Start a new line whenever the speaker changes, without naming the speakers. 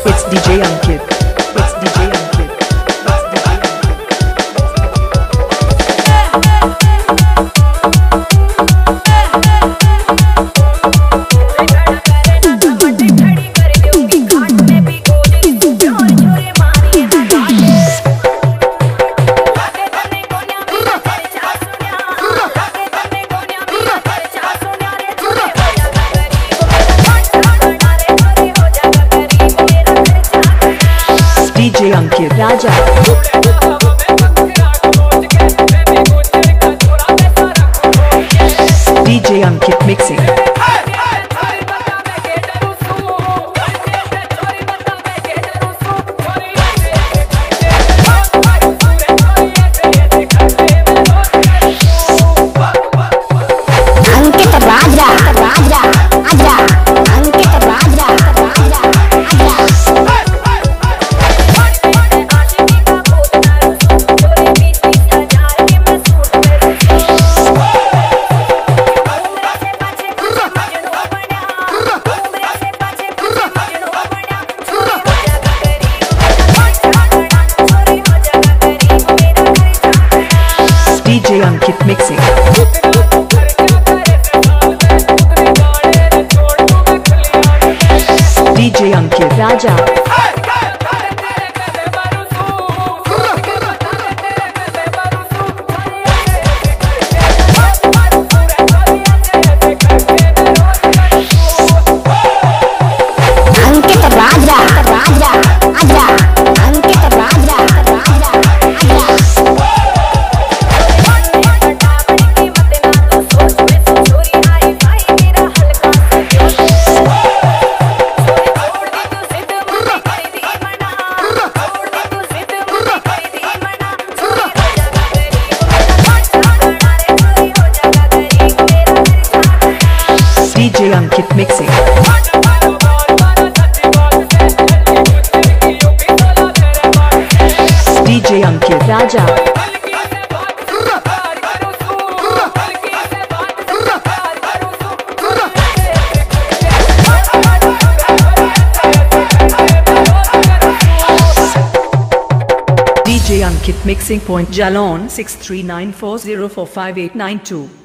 It's DJ Ankit. It's DJ Ankit. DJ Ankit Raja. DJ Ankit mixing.
Ankit Raja, Raja, Raja, Ankit Raja, Raja, Raja.
DJ Ankit mixing. DJ Ankit Raja.
Ankit Raja, Raja, Raja, Ankit Raja, Raja, Raja.
DJ Ankit mixing. DJ Ankit Raja. DJ Ankit mixing point Jalon 6394045892.